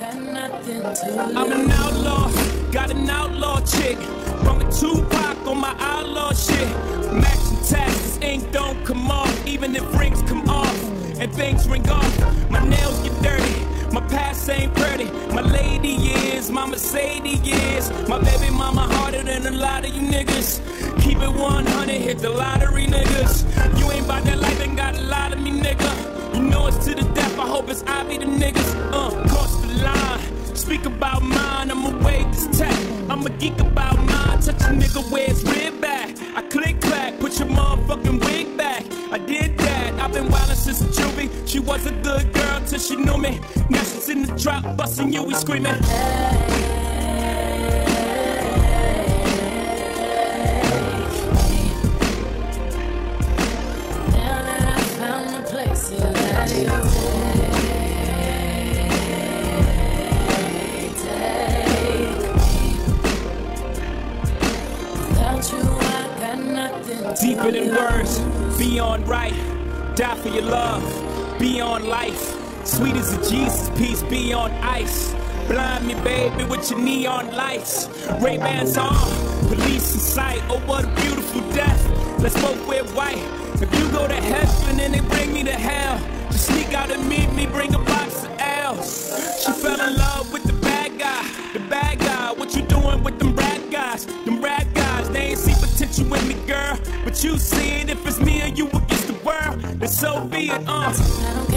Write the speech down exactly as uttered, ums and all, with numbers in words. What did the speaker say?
I'm an outlaw, got an outlaw chick. Bumpin' Tupac on my outlaw shit. Matching taxes, ink don't come off, even if rings come off and things ring off. My nails get dirty, my past ain't pretty. My lady is, my Mercedes is. My baby mama harder than a lot of you niggas. Keep it one hundred, hit the lottery, niggas. You ain't bout that life, ain't got a lot of me, nigga. You know it's to the death, I hope it's I be the niggas. Uh, cross the line, speak about mine, I'ma wave this tech. I'm a geek about mine, touch a nigga where it's rib back. I click clack, put your motherfucking wig back. I did that, I've been wildin' since a juvie. She was a good girl till she knew me. Now she's in the drop, bustin' you, we screamin'. Deeper than words, beyond right. Die for your love, beyond life. Sweet as a Jesus piece, beyond ice. Blind me, baby, with your neon lights. Ray-Bans on, police in sight. Oh, what a beautiful death. Let's both wear white. If you go to heaven and they bring me to hell, just sneak out and meet me, bring a box of L's. She fell in love with the bad guy, the bad guy. What you doing with them rad guys? Them rad guys, they ain't see potential in me, girl. But you see it, if it's me or you against the world, then so be it, uh.